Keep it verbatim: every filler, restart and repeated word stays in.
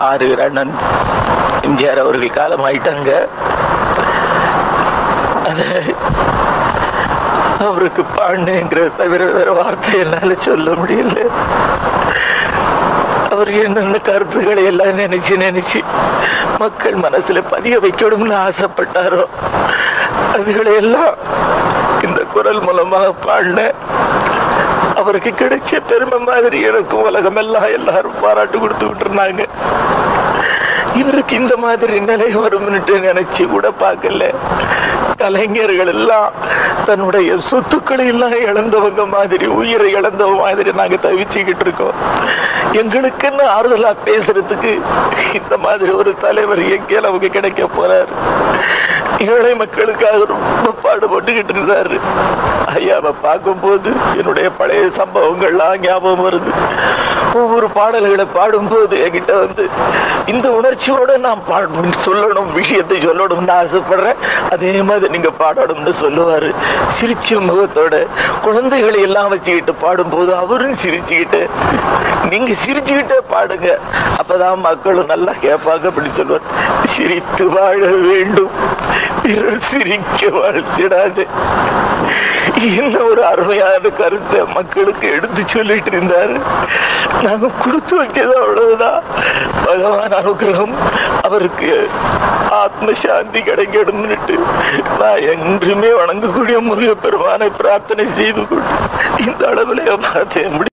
ஆறு அண்ணன் எம்ஜிஆர் அவர்கள் காலமாயிட்டாங்க. அத அவருக்கு பாடுங்கிறத தவிர வேற வார்த்தை என்னால சொல்ல முடியல. அவர் என்னென்ன கருத்துக்களை எல்லாம் நினைச்சு நினைச்சு மக்கள் மனசுல பதிய வைக்கணும்னு ஆசைப்பட்டாரோ அதுகளை எல்லாம் இந்த குரல் மூலமாக பாடின அவருக்கு கிடைச்ச பெருமை மாதிரி எனக்கும் உலகம் எல்லாம் எல்லாரும் பாராட்டு கொடுத்துக்கிட்டு இருந்தாங்க. இவருக்கு இந்த மாதிரி நிலை வரும்னுட்டு நினைச்சு கூட பார்க்கல. கலைஞர்கள் எல்லாம் தன்னுடைய சொத்துக்களை எல்லாம் இழந்தவங்க மாதிரி, உயிரை இழந்தவங்க மாதிரி நாங்க தவிச்சுக்கிட்டு இருக்கோம். எங்களுக்குன்னு ஆறுதலா பேசுறதுக்கு இந்த மாதிரி ஒரு தலைவர் எங்கே நமக்கு கிடைக்க போறாரு? ஏழை மக்களுக்காக ரொம்ப பாடுபட்டுக்கிட்டு இருந்தாரு. ஐயாவை பார்க்கும் போது என்னுடைய பழைய சம்பவங்கள்லாம் ஞாபகம் வருது. ஒவ்வொரு பாடல்களை பாடும்போது என்கிட்ட வந்து இந்த உணர்ச்சியோட நான் பாட சொல்லணும், விஷயத்தை சொல்லணும்னு ஆசைப்படுறேன், அதே மாதிரி நீங்க பாடணும்னு சொல்லுவாரு. சிரிச்ச முகத்தோட குழந்தைகளை எல்லாம் வச்சுக்கிட்டு பாடும்போது அவரும் சிரிச்சுக்கிட்டு, நீங்க சிரிச்சுக்கிட்டே பாடுங்க, அப்பதான் மக்களும் நல்லா கேட்பாங்க அப்படின்னு சொல்லுவார். சிரித்து வாழ வேண்டும், பிறர் சிரிக்க வாழ்த்திடாது. என்ன ஒரு அருமையான கருத்தை மக்களுக்கு எடுத்து சொல்லிட்டு இருந்தாரு. நாங்க கொடுத்து வச்சது அவ்வளவுதான். பகவான் அனுகிரகம், அவருக்கு ஆத்ம சாந்தி கிடைக்கணும்னுட்டு நான் என்றுமே வணங்கக்கூடிய முருகப்பெருமானை பிரார்த்தனை செய்து கொண்டு இந்த அளவில் பார்த்தேன்.